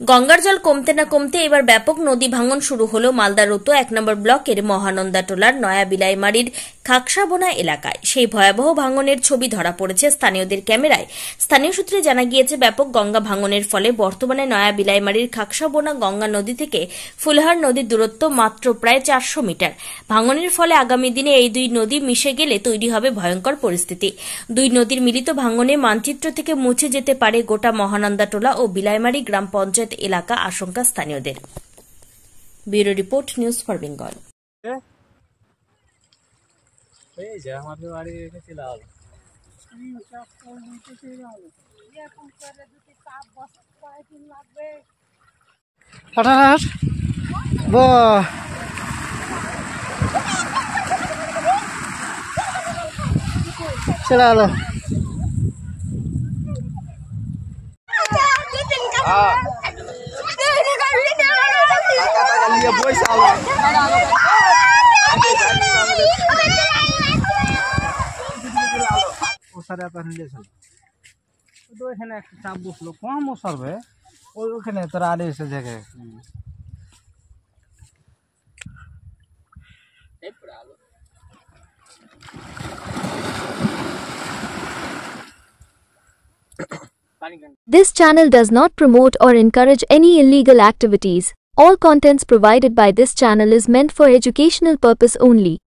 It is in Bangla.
গঙ্গার জল কমতে না কমতে এবার ব্যাপক নদী ভাঙন শুরু হলো মালদা রুতো ১ নম্বর ব্লকের মহানন্দা টোলার নয়া বিলাইমারির খাকসাবোনা এলাকায়। সেই ভয়াবহ ভাঙনের ছবি ধরা পড়েছে স্থানীয়দের ক্যামেরায়। স্থানীয় সূত্রে জানা গিয়েছে, ব্যাপক গঙ্গা ভাঙনের ফলে বর্তমানে নয়া বিলাইমারির খাকসাবোনা গঙ্গা নদী থেকে ফুলহার নদীর দূরত্ব মাত্র প্রায় ৪০০ মিটার। ভাঙনের ফলে আগামী দিনে এই দুই নদী মিশে গেলে তৈরি হবে ভয়ঙ্কর পরিস্থিতি। দুই নদীর মিলিত ভাঙনে মানচিত্র থেকে মুছে যেতে পারে গোটা মহানন্দা টোলা ও বিলাইমারি গ্রাম পঞ্চায়েত এলাকা, আশঙ্কা স্থানীয়দের। Bureau report, news for Bengal. চলে আলো ওইখানে একটা চাপ বসলো, কম সরবে ওইখানে তোরা আলে এসে দেখে। This channel does not promote or encourage any illegal activities. All contents provided by this channel is meant for educational purpose only.